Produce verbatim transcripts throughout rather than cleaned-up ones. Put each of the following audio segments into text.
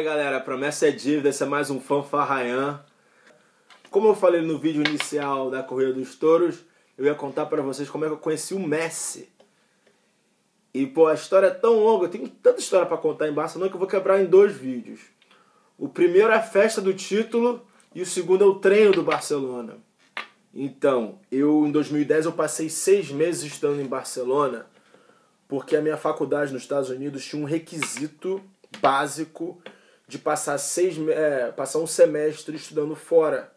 galera, a promessa é dívida, esse é mais um Fanfarraian. Como eu falei no vídeo inicial da Corrida dos Touros, eu ia contar pra vocês como é que eu conheci o Messi. E pô, a história é tão longa, eu tenho tanta história pra contar em Barcelona que eu vou quebrar em dois vídeos. O primeiro é a festa do título e o segundo é o treino do Barcelona. Então, eu em dois mil e dez eu passei seis meses estudando em Barcelona, porque a minha faculdade nos Estados Unidos tinha um requisito básico de passar, seis, é, passar um semestre estudando fora.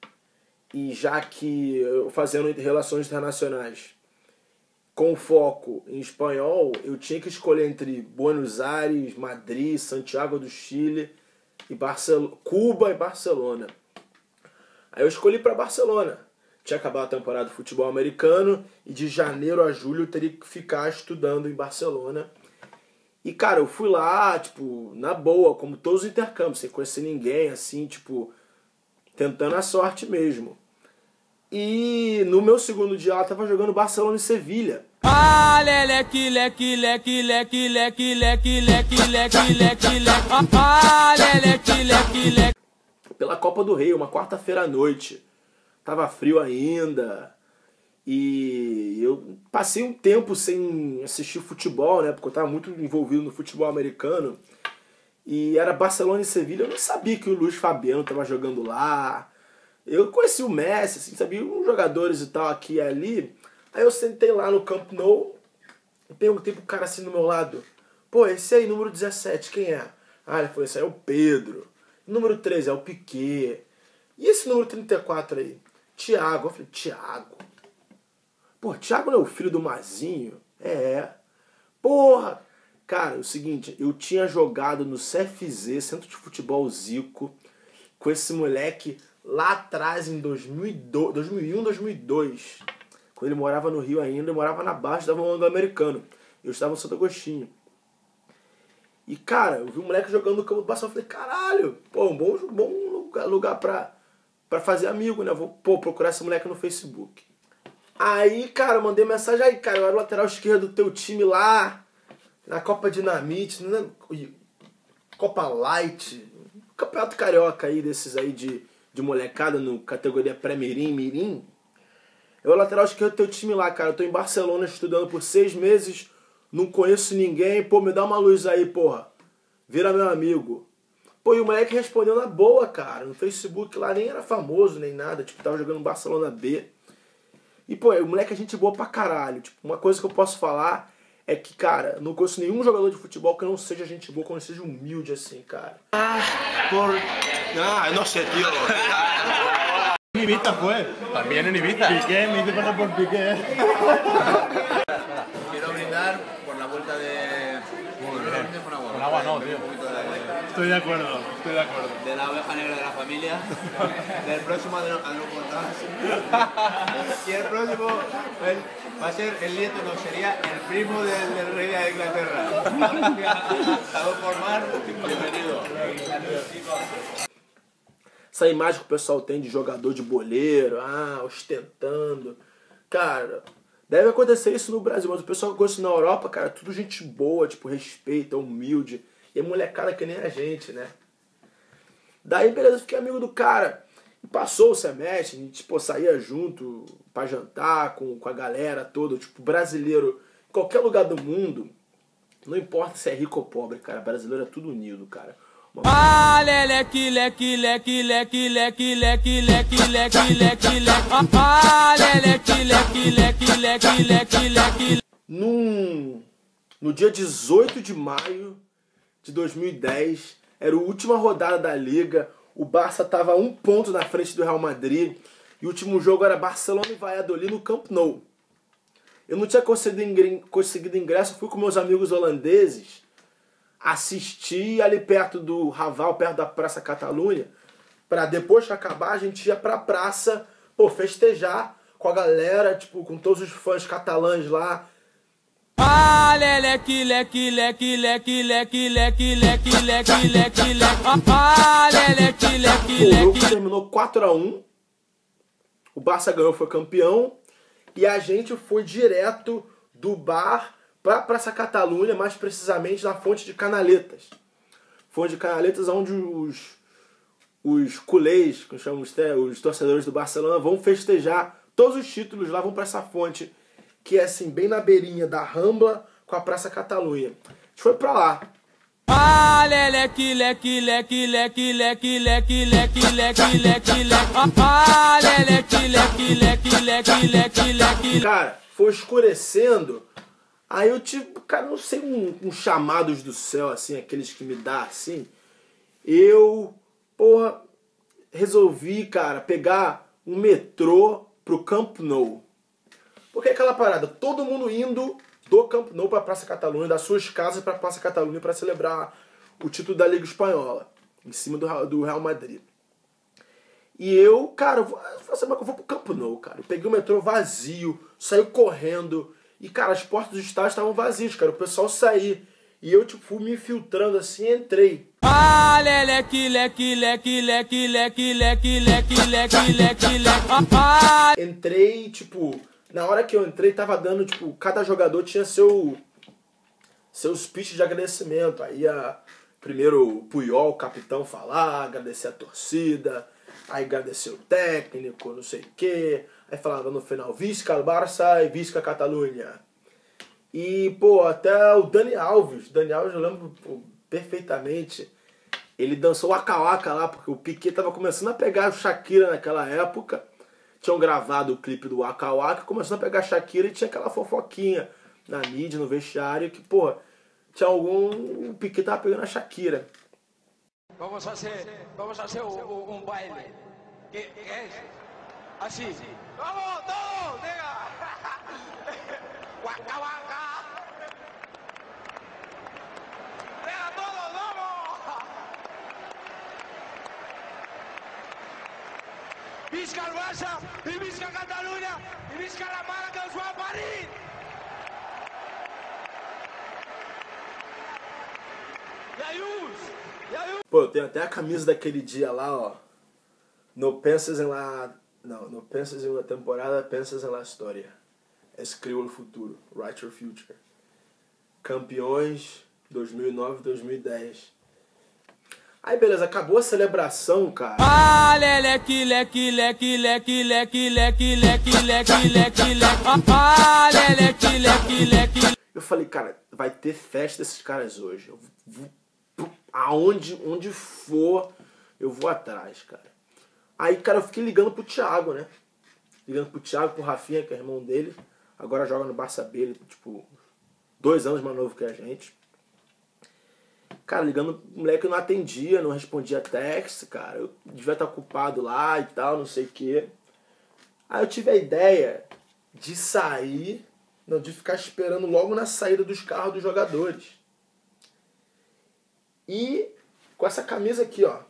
E já que eu fazendo relações internacionais com foco em espanhol, eu tinha que escolher entre Buenos Aires, Madrid, Santiago do Chile, e Barcel- Cuba e Barcelona. Aí eu escolhi para Barcelona. Tinha acabado a temporada de futebol americano e de janeiro a julho eu teria que ficar estudando em Barcelona. E cara, eu fui lá, tipo, na boa, como todos os intercâmbios, sem conhecer ninguém, assim, tipo, tentando a sorte mesmo. E no meu segundo dia ela tava jogando Barcelona e Sevilha. Ah, leque, leque, leque, leque, leque, leque, leque, leque, leque, leque. Ah, leque, leque, leque. Pela Copa do Rei, uma quarta-feira à noite. Tava frio ainda. E eu passei um tempo sem assistir futebol, né? Porque eu tava muito envolvido no futebol americano. E era Barcelona e Sevilha. Eu não sabia que o Luiz Fabiano tava jogando lá. Eu conheci o Messi, assim, sabia uns jogadores e tal aqui e ali. Aí eu sentei lá no Camp Nou e perguntei pro cara assim do meu lado: pô, esse aí, número dezessete, quem é? Ah, ele falou: esse aí é o Pedro. Número treze é o Piquet. E esse número trinta e quatro aí? Thiago. Eu falei: Thiago? Pô, Thiago não é o filho do Mazinho? É. Porra! Cara, é o seguinte, eu tinha jogado no C F Z, Centro de Futebol Zico, com esse moleque lá atrás em dois mil e dois, dois mil e um, dois mil e dois. Quando ele morava no Rio ainda, eu morava na Baixa, dava um anglo-americano. Eu estava no Santo Agostinho. E cara, eu vi um moleque jogando no campo do Barcelona, eu falei: caralho, pô, um bom, bom lugar, lugar pra, pra fazer amigo, né? Vou pô, procurar esse moleque no Facebook. Aí, cara, eu mandei mensagem: aí, cara, eu era o lateral esquerdo do teu time lá, na Copa Dinamite, né? Copa Light, Campeonato Carioca aí, desses aí de, de molecada, no categoria pré-mirim, mirim. Eu, lateral esquerdo do teu time lá, cara, eu tô em Barcelona estudando por seis meses, não conheço ninguém, pô, me dá uma luz aí, porra, vira meu amigo. Pô, e o moleque respondeu na boa, cara, no Facebook lá, nem era famoso, nem nada, tipo, tava jogando Barcelona B. E, pô, o moleque é gente boa pra caralho, tipo, uma coisa que eu posso falar é que, cara, não conheço nenhum jogador de futebol que não seja gente boa, que não seja humilde assim, cara. Ah, por... Ah, no sé, tío. En Ibiza fue. También en Ibiza. Piqué, me hice pasar por Piqué. Quiero brindar por la vuelta de... Muy bien. Con agua. Con agua no, tío. Estoy de acuerdo, estoy de acuerdo. De la oveja negra de la familia. Del próximo Adropotas. Y el próximo el, va a ser el nieto, no, sería el primo del, del rey de Inglaterra. Estamos por mar. Bienvenido. Essa imagem que o pessoal tem de jogador de boleiro, ah, ostentando. Cara, deve acontecer isso no Brasil, mas o pessoal que gosta na Europa, cara, tudo gente boa, tipo, respeita, humilde. E é molecada que nem a gente, né? Daí, beleza, fiquei amigo do cara. E passou o semestre, a gente, pô, saía junto pra jantar com, com a galera toda, tipo, brasileiro, em qualquer lugar do mundo, não importa se é rico ou pobre, cara, brasileiro é tudo unido, cara. Ah, leque, leque, leque, leque, leque, leque, leque, leque, leque, leque. Ah, leque, leque, leque, leque, leque, leque. Num, no dia dezoito de maio de dois mil e dez, era a última rodada da Liga, o Barça tava um ponto na frente do Real Madrid, e o último jogo era Barcelona e Valladolid no Camp Nou. Eu não tinha conseguido ingresso, fui com meus amigos holandeses, assisti ali perto do Raval, perto da Praça Catalunha, pra depois que acabar a gente ia pra praça, pô, festejar com a galera, tipo, com todos os fãs catalães lá. Ah, leque, leque, leque, leque, leque, leque, leque, leque, leque, leque. Ah, leque, leque, leque. O jogo leque. terminou quatro a um. O Barça ganhou, foi campeão. E a gente foi direto do bar pra Praça Catalunha, mais precisamente na Fonte de Canaletas. Fonte de Canaletas, onde os, os culés, que chamamos, os torcedores do Barcelona, vão festejar todos os títulos lá, vão para essa fonte, que é assim, bem na beirinha da Rambla com a Praça Catalunha. A gente foi pra lá. Ah, leque, leque, leque, leque, leque, leque, leque, leque, leque, leque. Ah, leque, leque, leque, leque, leque, leque. Cara, foi escurecendo. Aí eu tive, cara, não sei, um, um chamados do céu, assim, aqueles que me dá, assim. Eu, porra, resolvi, cara, pegar um metrô pro Camp Nou. Porque é aquela parada, todo mundo indo do Camp Nou pra Praça Catalunha, das suas casas pra Praça Catalunha pra celebrar o título da Liga Espanhola, em cima do, do Real Madrid. E eu, cara, eu vou, eu vou pro Camp Nou, cara. Eu peguei o metrô vazio, saí correndo. E, cara, as portas do estádio estavam vazias, cara. O pessoal saía. E eu, tipo, fui me infiltrando assim e entrei. Ah, leque, leque, leque, leque, leque, leque, leque, leque, leque, leque. Ah, entrei, tipo, na hora que eu entrei, tava dando, tipo, cada jogador tinha seu, seu speech de agradecimento. Aí, a, primeiro o Puyol, o capitão, falar, agradecer a torcida. Aí agradecer o técnico, não sei o quê. Aí falava no final, Visca Barça e Visca Catalunha. E, pô, até o Dani Alves, Dani Alves eu lembro pô, perfeitamente, ele dançou Waka Waka lá, porque o Piquet tava começando a pegar o Shakira naquela época. Tinham gravado o clipe do Waka Waka, começando a pegar a Shakira e tinha aquela fofoquinha na mídia, no vestiário, que, pô, tinha algum... o Piquet tava pegando a Shakira. Vamos a hacer, vamos a hacer un, un baile. ¿Qué, qué es? Así. ¡Vamos, todos! ¡Venga! ¡Waka waka! ¡Venga, todos, vamos! ¡Visca el Barça! ¡Y visca Cataluña! ¡Y visca la mala que os va a parir! ¡Y ayús! ¡Y ayús! Pô, eu tenho até a camisa daquele dia lá, ó. No pensas em la... Não, no pensas em uma temporada, pensas em la história. Escreva o futuro. Write your future. Campeões dois mil e nove, dois mil e dez. Aí, beleza, acabou a celebração, cara. ah, leque, leque, leque, leque, leque, leque, leque, leque, leque, leque. Ah, leque, leque, leque. Eu falei, cara, vai ter festa desses caras hoje. Eu vou, aonde onde for, eu vou atrás, cara. Aí, cara, eu fiquei ligando pro Thiago, né? Ligando pro Thiago, pro Rafinha, que é irmão dele. Agora joga no Barça B, ele, tipo, dois anos mais novo que a gente. Cara, ligando, o moleque não atendia, não respondia text, cara. Eu devia estar ocupado lá e tal, não sei o quê. Aí eu tive a ideia de sair, não, de ficar esperando logo na saída dos carros dos jogadores. E com essa camisa aqui, ó.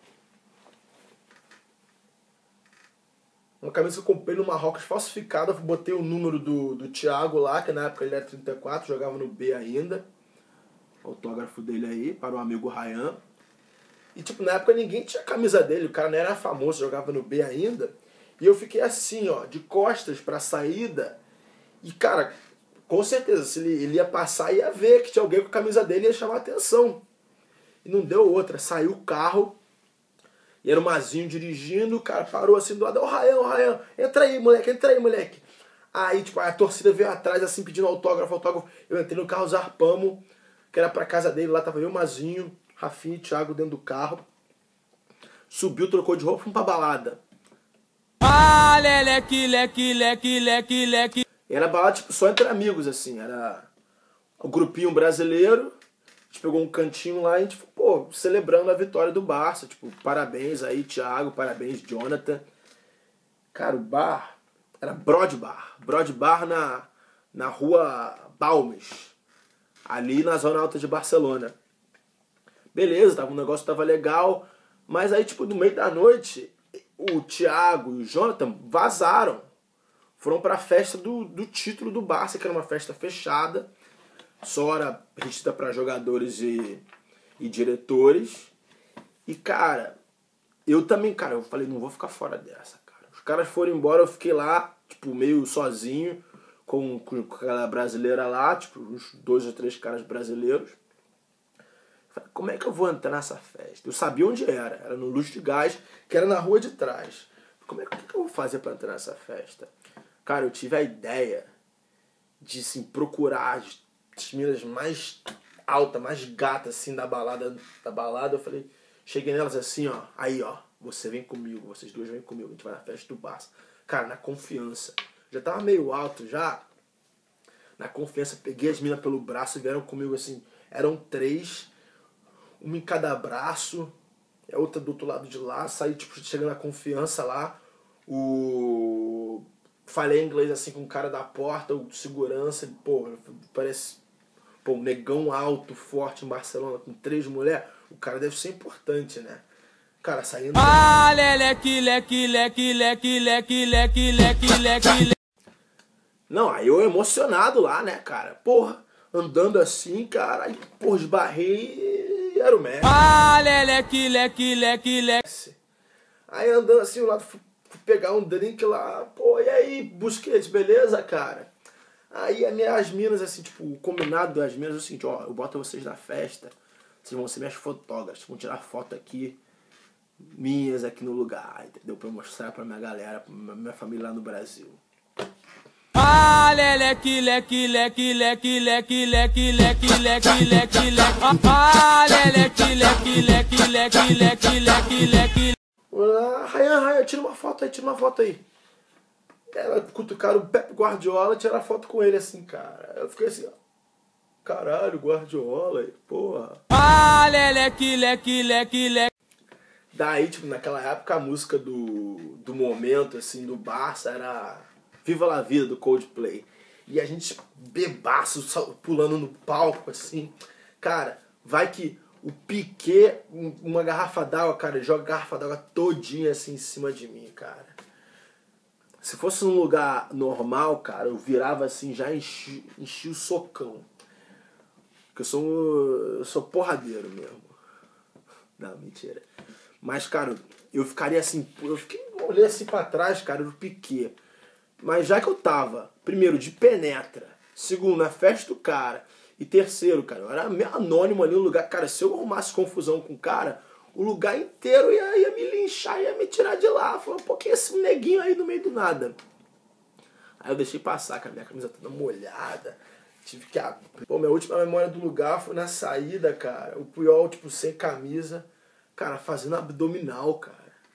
Uma camisa que eu comprei no Marrocos falsificada. Botei o número do, do Thiago lá, que na época ele era trinta e quatro, jogava no B ainda. Autógrafo dele aí, para o amigo Ryan. E tipo, na época ninguém tinha a camisa dele, o cara não era famoso, jogava no B ainda. E eu fiquei assim, ó, de costas pra saída. E cara, com certeza, se ele, ele ia passar, ia ver que tinha alguém com a camisa dele e ia chamar a atenção. E não deu outra, saiu o carro. E era o Mazinho dirigindo, o cara parou assim do lado, ô Ryan, ô Ryan, entra aí, moleque, entra aí, moleque. Aí, tipo, a torcida veio atrás, assim, pedindo autógrafo, autógrafo. Eu entrei no carro, zarpamos, que era pra casa dele, lá tava eu, Mazinho, Rafinha e Thiago dentro do carro. Subiu, trocou de roupa, fomos pra balada. Ah, leque, leque, leque, leque, leque. Era balada, tipo, só entre amigos, assim, era o grupinho brasileiro. A gente pegou um cantinho lá e a gente, pô, celebrando a vitória do Barça. Tipo, parabéns aí, Thiago, parabéns, Jonathan. Cara, o bar era Broad Bar. Broad Bar na, na rua Balmes, ali na zona alta de Barcelona. Beleza, tava, o negócio tava legal. Mas aí, tipo, no meio da noite, o Thiago e o Jonathan vazaram. Foram pra festa do, do título do Barça, que era uma festa fechada. Só era restrita para jogadores e, e diretores. E, cara, eu também, cara, eu falei, não vou ficar fora dessa, cara. Os caras foram embora, eu fiquei lá, tipo, meio sozinho, com, com aquela brasileira lá, tipo, uns dois ou três caras brasileiros. Falei, como é que eu vou entrar nessa festa? Eu sabia onde era, era no Luz de Gás, que era na rua de trás. Como é que, que eu vou fazer pra entrar nessa festa? Cara, eu tive a ideia de, assim, procurar as, as meninas mais altas, mais gatas, assim, da balada, da balada. Eu falei, cheguei nelas assim, ó, aí, ó, você vem comigo, vocês duas vêm comigo, a gente vai na festa do Barça. Cara, na confiança. Já tava meio alto, já. Na confiança, peguei as meninas pelo braço e vieram comigo, assim, eram três, uma em cada braço, a outra do outro lado de lá, saí, tipo, chegando na confiança lá, o... falei inglês, assim, com o cara da porta, o segurança, pô, parece, pô, um negão alto, forte em Barcelona, com três mulheres, o cara deve ser importante, né? Cara, saindo... Ah, leque, leque, leque, leque, leque, leque, leque, leque. Não, aí eu emocionado lá, né, cara? Porra, andando assim, cara, aí, porra, esbarrei e era o Messi. Ah, leque, leque, leque, leque. Aí andando assim, o lado, fui, fui pegar um drink lá, pô, e aí, Busquets, beleza, cara? Aí as minhas minas, assim, tipo, o combinado das minas é o seguinte, ó, eu boto vocês na festa, vocês vão ser minhas fotógrafas, vão tirar foto aqui, minhas aqui no lugar, entendeu? Pra eu mostrar pra minha galera, pra minha família lá no Brasil. Ah, leque, leque, leque, leque, leque, leque, leque, leque, leque, leque. Ah, leque, leque, leque, leque, leque, leque, leque. Ah, Ryan, Ryan, tira uma foto aí, tira uma foto aí. Ela cutucaram o Pep Guardiola e tiraram foto com ele assim, cara. Eu fiquei assim, ó. Caralho, Guardiola, porra. Ah, leque, leque, leque, leque. Daí, tipo, naquela época a música do, do momento, assim, do Barça era Viva la Vida, do Coldplay. E a gente bebaço, pulando no palco, assim. Cara, vai que o Piquet, uma garrafa d'água, cara, joga a garrafa d'água todinha, assim, em cima de mim, cara. Se fosse num lugar normal, cara, eu virava assim, já enchi, enchi o socão. Porque eu sou, eu sou porradeiro mesmo. Não, mentira. Mas, cara, eu ficaria assim, eu fiquei, olhei assim pra trás, cara, do Piquet. Mas já que eu tava, primeiro, de penetra, segundo, na festa do cara, e terceiro, cara, eu era meio anônimo ali no lugar. Cara, se eu arrumasse confusão com o cara, o lugar inteiro ia, ia me linchar, ia me tirar de lá. Falando, pô, que é esse neguinho aí no meio do nada? Aí eu deixei passar, cara, minha camisa toda molhada. Tive que abrir. Pô, minha última memória do lugar foi na saída, cara. O Puyol, tipo, sem camisa. Cara, fazendo abdominal, cara.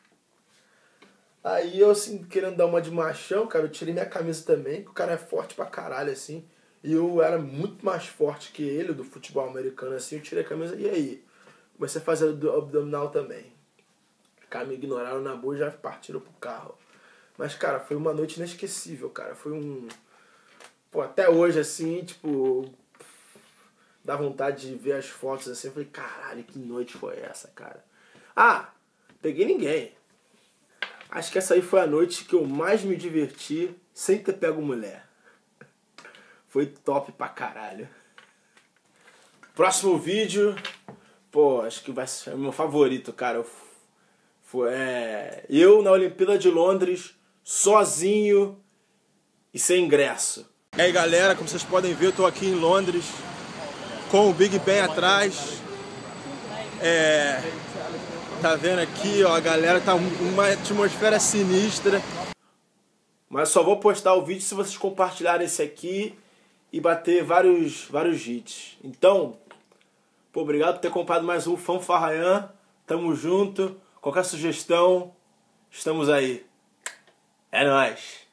Aí eu, assim, querendo dar uma de machão, cara, eu tirei minha camisa também, que o cara é forte pra caralho, assim. E eu era muito mais forte que ele, do futebol americano, assim. Eu tirei a camisa, e aí? Comecei a fazer abdominal também. Os caras me ignoraram na boa e já partiram pro carro. Mas, cara, foi uma noite inesquecível, cara. Foi um... Pô, até hoje, assim, tipo... Dá vontade de ver as fotos, assim. Eu falei, caralho, que noite foi essa, cara? Ah, peguei ninguém. Acho que essa aí foi a noite que eu mais me diverti sem ter pego mulher. Foi top pra caralho. Próximo vídeo... Pô, acho que vai ser o meu favorito, cara. Foi, é, eu na Olimpíada de Londres, sozinho e sem ingresso. E aí, galera, como vocês podem ver, eu tô aqui em Londres com o Big Ben atrás. É, tá vendo aqui, ó, a galera tá uma atmosfera sinistra. Mas só vou postar o vídeo se vocês compartilharem esse aqui e bater vários, vários hits. Então... Pô, obrigado por ter acompanhado mais um Fanfarraian. Tamo junto. Qualquer sugestão, estamos aí. É nóis.